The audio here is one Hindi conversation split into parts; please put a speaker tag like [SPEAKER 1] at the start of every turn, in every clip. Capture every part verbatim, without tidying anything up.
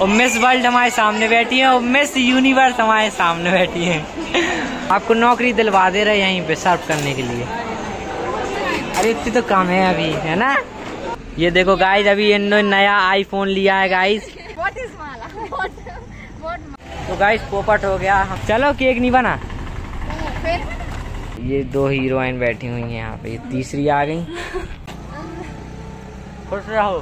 [SPEAKER 1] और मिस वर्ल्ड हमारे सामने बैठी है और मिस यूनिवर्स हमारे सामने बैठी है। आपको नौकरी दिलवा दे रहे यहीं पे सर्व करने के लिए। अरे इतनी तो कम है अभी, है ना। ये देखो गाइस, अभी इन्होंने नया आईफोन लिया है गाइस। तो गाइस पोपट हो गया। चलो केक नहीं बना। ये दो हीरोइन बैठी हुई हैं यहाँ पे, तीसरी आ गई। खुश रहो।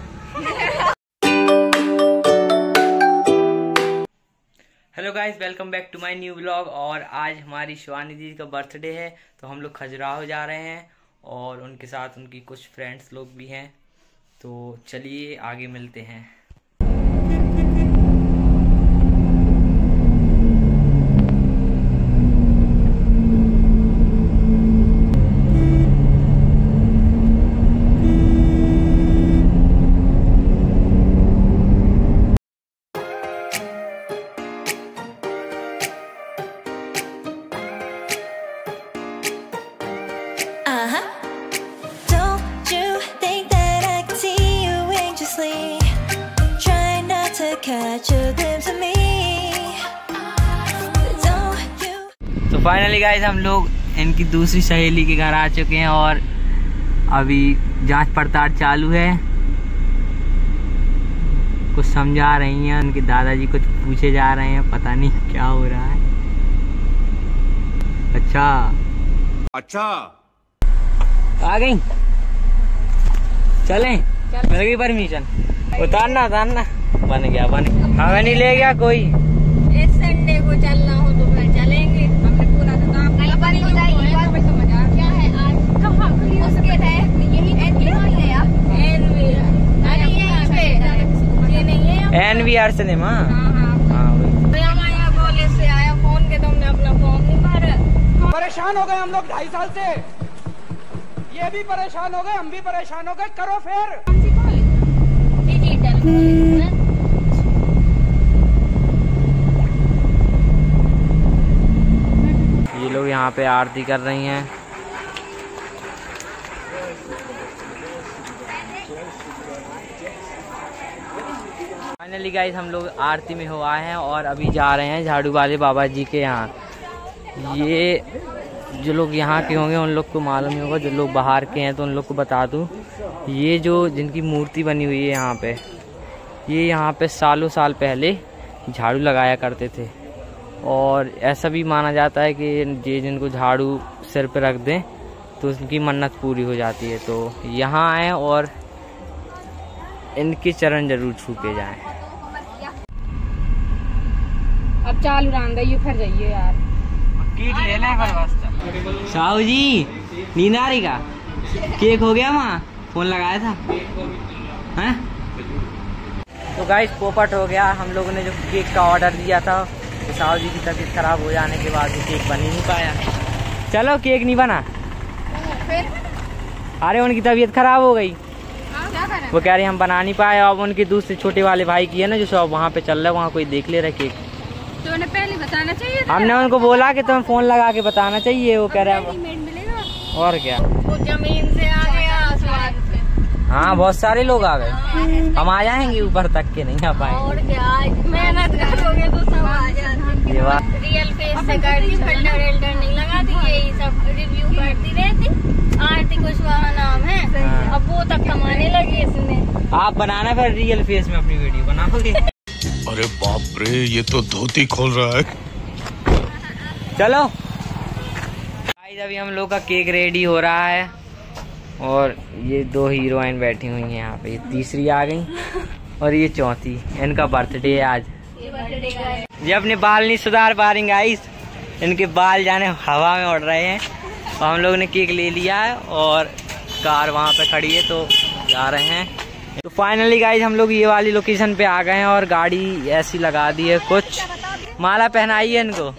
[SPEAKER 1] Hello guys, welcome back to my new vlog. और आज हमारी शिवानी दीदी का बर्थडे है, तो हम लोग खजुराहो जा रहे हैं और उनके साथ उनकी कुछ फ्रेंड्स लोग भी हैं। तो चलिए आगे मिलते हैं। तो फाइनली गाइस हम लोग इनकी दूसरी सहेली के घर आ चुके हैं और अभी जांच पड़ताल चालू है। कुछ समझा रही हैं, उनके दादाजी कुछ पूछे जा रहे हैं, पता नहीं क्या हो रहा है। अच्छा
[SPEAKER 2] अच्छा
[SPEAKER 1] आ गई, चलें। मिल गई परमिशन। उतारना उतारना बन गया बन गया। हमें नहीं ले गया कोई।
[SPEAKER 3] इस संडे को चलना हो तो फिर चलेंगे। हमने पूरा तो काम कल पर ही बताइए। समझ आ क्या है आज कहाँ उसके तहत यही एनवीआर है यार। एनवीआर अरे यहीं पे ये नहीं है
[SPEAKER 1] एनवीआर सिनेमा।
[SPEAKER 3] हाँ हाँ
[SPEAKER 1] हाँ वही।
[SPEAKER 3] हमारा कॉलेज से आया फोन के, तुमने अपना फॉर्म नहीं भरा।
[SPEAKER 4] परेशान हो गए हम लोग ढाई साल से, ये भी परेशान हो गए, हम भी परेशान हो गए। करो फिर।
[SPEAKER 3] कौन सी कॉलेज? Digital college.
[SPEAKER 1] ये लोग यहाँ पे आरती कर रही हैं। फाइनली गाइस हम लोग आरती में हो आए हैं और अभी जा रहे हैं झाड़ू वाले बाबा जी के यहाँ। ये जो लोग यहाँ के होंगे उन लोग को मालूम ही होगा, जो लोग बाहर के हैं तो उन लोग को बता दूँ। ये जो जिनकी मूर्ति बनी हुई है यहाँ पे, ये यहाँ पे सालों साल पहले झाड़ू लगाया करते थे और ऐसा भी माना जाता है कि ये जिनको झाड़ू सिर पे रख दें तो उनकी मन्नत पूरी हो जाती है। तो यहाँ आए और इनके चरण जरूर छू के जाएं।
[SPEAKER 3] अब चालू रान दे फिर जाइए यार।
[SPEAKER 1] ले ले साहू जी, नींद आ रही का? केक हो गया वहाँ, फोन लगाया था हैं? तो गाइस पोपट हो गया। हम लोगों ने जो केक का ऑर्डर दिया था, तो साहू जी की तबीयत खराब हो जाने के बाद भी केक बन ही नहीं पाया। चलो केक नहीं बना। अरे उनकी तबीयत खराब हो गई, वो कह रही हम बना नहीं पाए। अब उनके दूसरे छोटे वाले भाई की है ना जो सब वहाँ पे चल रहा है, वहाँ कोई देख ले रहा केक।
[SPEAKER 3] तो उन्हें पहले बताना चाहिए था।
[SPEAKER 1] हमने उनको बोला कि तुम्हें फोन लगा के बताना चाहिए। वो कह रहे हैं और क्या,
[SPEAKER 3] वो जमीन से आ गया आसमान से।
[SPEAKER 1] हाँ बहुत सारे लोग आ गए। हम आ जाएंगे ऊपर तक के, नहीं आ पाएंगे।
[SPEAKER 3] और क्या, मेहनत करोगे तो सब आ जाएंगे।
[SPEAKER 1] ये बात
[SPEAKER 3] रियल फेस से करती, फिल्टर विल्टर नहीं लगाती, यही सब रिव्यू करती रहती। आरती कुशवाहा नाम है।
[SPEAKER 1] हाँ।
[SPEAKER 3] अब वो तक कमाने लगी इसने। आप
[SPEAKER 1] बनाना फिर रियल फेस में अपनी वीडियो बनाओगे।
[SPEAKER 2] अरे बाप रे, ये तो धोती खोल रहा है।
[SPEAKER 1] चलो गाइस अभी हम लोग का केक रेडी हो रहा है और ये दो हीरोइन बैठी हुई हैं यहाँ पे, ये तीसरी आ गई और ये चौथी। इनका बर्थडे है आज। ये अपने बाल नहीं सुधार पा रही गाइस, इनके बाल जाने हवा में उड़ रहे हैं। तो हम लोग ने केक ले लिया है और कार वहाँ पे खड़ी है तो जा रहे हैं। तो फाइनली गाइस हम लोग ये वाली लोकेशन पे आ गए हैं और गाड़ी ऐसी लगा दी है। कुछ माला पहनाई है इनको।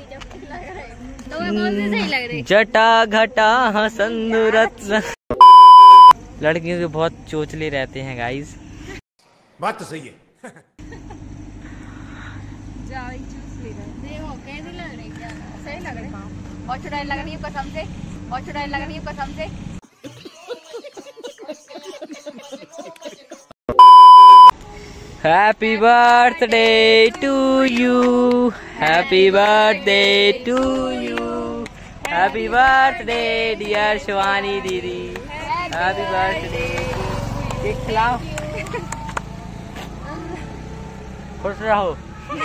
[SPEAKER 1] जटा घटा संदूरत। लड़कियों के बहुत चोचले रहते हैं गाइस।
[SPEAKER 2] बात तो सही है।
[SPEAKER 3] सही लग रही है और चुड़ाई लग रही है कसम से, और चुड़ाई लग रही है कसम से।
[SPEAKER 1] Happy birthday to you, happy birthday to you, happy birthday dear Shivani दीदी, हैप्पी बर्थडे। केक खिलाओ, खुश रहो।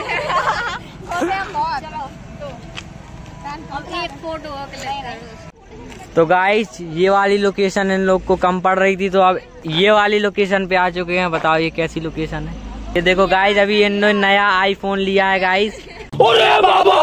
[SPEAKER 3] एक फोटो
[SPEAKER 1] तो गाइस ये वाली लोकेशन इन लोग को कम पड़ रही थी, तो अब ये वाली लोकेशन पे आ चुके हैं। बताओ ये कैसी लोकेशन है। ये देखो गाइस, अभी इन्होंने नया आईफोन लिया है गाइस। अरे बाबा!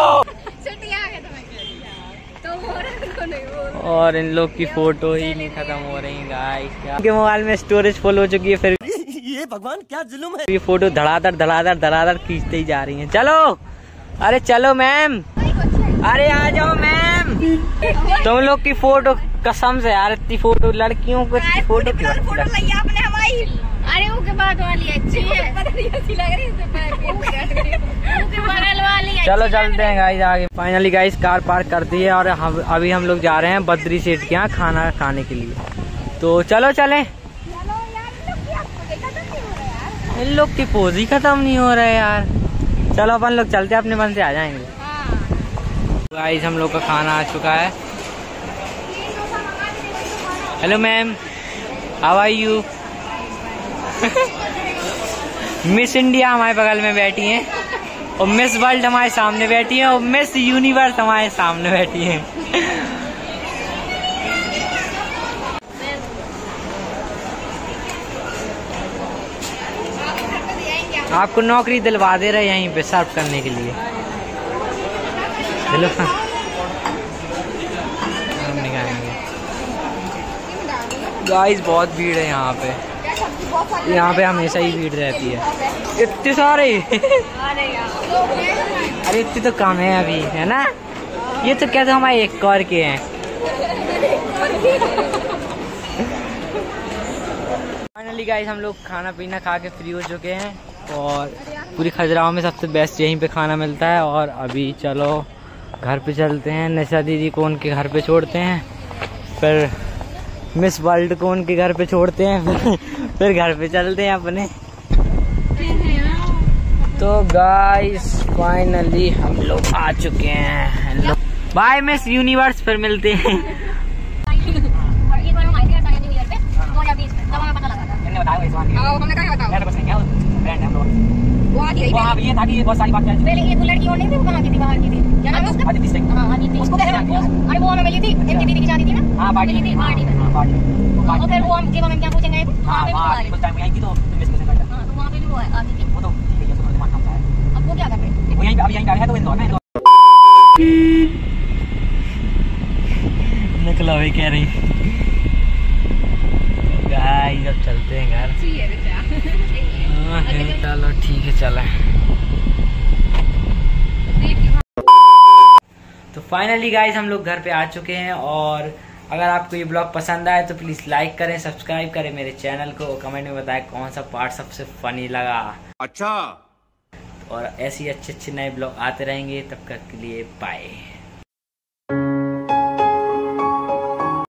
[SPEAKER 1] और इन लोग की फोटो ही नहीं खत्म हो रही है गाइस। इनके मोबाइल में स्टोरेज फुल हो चुकी है, फिर ये भगवान क्या जुल्म है। ये फोटो धड़ाधड़ धड़ाधड़ धड़ाधड़ खींचते ही जा रही हैं। चलो, अरे चलो मैम, अरे आ जाओ मैम। तुम लोग की फोटो कसम से यार, इतनी फोटो लड़कियों को इतनी फोटो क्यों लगती है?
[SPEAKER 3] आपने हमारी, अरे वो के बाद वाली अच्छी है, अच्छी लग रही है।
[SPEAKER 1] चलो चलते हैं गाइस आगे। फाइनली गाइस कार पार्क कर दी है और हम अभी हम लोग जा रहे हैं बद्री सेठ के यहाँ खाना खाने के लिए। तो चलो चलें। इन लोग की पोज ही खत्म नहीं हो रहा है यार। चलो अपन लोग चलते हैं, अपने मन से आ जाएंगे। गाइस हम लोग का खाना आ चुका है। Hello ma'am, how are you? Miss India हमारे बगल में बैठी हैं और मिस वर्ल्ड हमारे सामने बैठी हैं और मिस यूनिवर्स हमारे सामने बैठी हैं। आपको नौकरी दिलवा दे रहे यहीं पे सर्व करने के लिए। चलो हम निकालेंगे। गाइस बहुत भीड़ है यहाँ पे, यहाँ पे हमेशा ही भीड़ रहती है। इतने सारे अरे इतने तो कम है अभी, है ना? ये तो क्या, तो हमारे एक और के हैं। फाइनली गाइस हम लोग खाना पीना खा के फ्री हो चुके हैं और पूरी खजुराहो में सबसे बेस्ट यहीं पे खाना मिलता है। और अभी चलो घर पे चलते हैं। निशा दीदी को उनके घर पे छोड़ते हैं, फिर मिस वर्ल्ड को उनके घर पे छोड़ते हैं, फिर घर पे चलते हैं अपने। तो गाइस फाइनली हम लोग आ चुके हैं। बाय मिस यूनिवर्स, फिर मिलते हैं।
[SPEAKER 4] वो ये था कि ये बहुत सारी बात
[SPEAKER 3] पहले ये लड़की और नहीं थी, वो कहाँ की थी, बाहर की थी, जाना है उसका? अदिति सिंह। हाँ अदिति। उसको कैसे? अरे वो हमें मिली थी, इनकी दीदी की शादी थी ना? हाँ पार्टी थी, पार्टी में। पार्टी में। और फिर वो हम जब हम क्या पूछेंगे वहाँ पे भी वो आई। उस टाइम आई थी तो मिस मिस करता। हाँ तो वहाँ पे भी वो आती थी। वो तो ठीक है, ये तो दिमाग काम का है। अब वो क्या कर रहे हैं? वो यहीं अब यहीं है तो इंदौर में।
[SPEAKER 1] निकला वही कह रही। गाइस अब चलते हैं घर। चलो ठीक है, चले। तो फाइनली गाइस हम लोग घर पे आ चुके हैं और अगर आपको ये ब्लॉग पसंद आए तो प्लीज लाइक करें, सब्सक्राइब करें मेरे चैनल को और कमेंट में बताएं कौन सा पार्ट सबसे फनी लगा।
[SPEAKER 2] अच्छा,
[SPEAKER 1] और ऐसे ही अच्छे अच्छे नए ब्लॉग आते रहेंगे। तब तक के लिए बाय।